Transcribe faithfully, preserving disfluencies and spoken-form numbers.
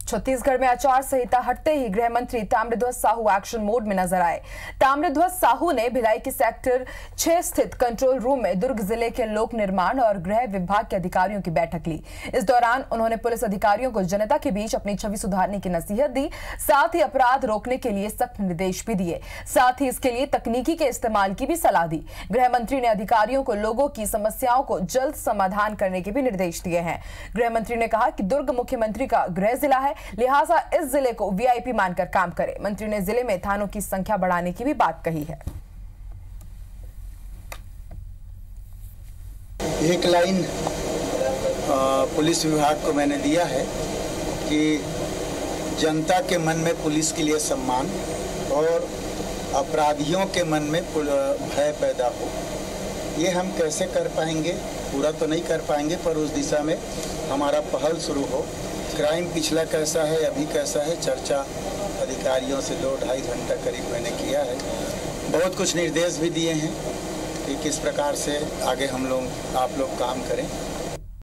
छत्तीसगढ़ में आचार संहिता हटते ही गृह मंत्री ताम्रध्वज साहू एक्शन मोड में नजर आए। ताम्रध्वज साहू ने भिलाई के सेक्टर छह स्थित कंट्रोल रूम में दुर्ग जिले के लोक निर्माण और गृह विभाग के अधिकारियों की बैठक ली। इस दौरान उन्होंने पुलिस अधिकारियों को जनता के बीच अपनी छवि सुधारने की नसीहत दी, साथ ही अपराध रोकने के लिए सख्त निर्देश भी दिए, साथ ही इसके लिए तकनीकी के इस्तेमाल की भी सलाह दी। गृह मंत्री ने अधिकारियों को लोगों की समस्याओं को जल्द समाधान करने के भी निर्देश दिए हैं। गृह मंत्री ने कहा कि दुर्ग मुख्यमंत्री का गृह जिला है, लिहाजा इस जिले को वीआईपी मानकर काम करे। मंत्री ने जिले में थानों की संख्या बढ़ाने की भी बात कही है। एक लाइन पुलिस विभाग को मैंने दिया है कि जनता के मन में पुलिस के लिए सम्मान और अपराधियों के मन में भय पैदा हो। ये हम कैसे कर पाएंगे, पूरा तो नहीं कर पाएंगे, पर उस दिशा में हमारा पहल शुरू हो। क्राइम पिछला कैसा है, अभी कैसा है, चर्चा अधिकारियों से दो ढाई घंटा करीब मैंने किया है। बहुत कुछ निर्देश भी दिए हैं कि किस प्रकार से आगे हम लोग आप लोग काम करें।